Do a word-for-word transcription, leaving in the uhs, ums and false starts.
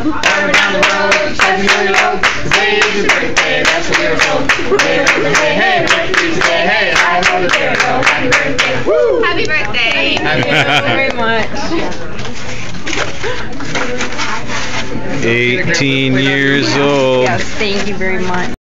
all down the road, seven million old. Today is your birthday, that's what you're told. Today is your birthday, hey, birthday today, hey, I know the day, so happy birthday. Woo! Happy birthday. Thank you very much. eighteen years old. Yes, thank you very much.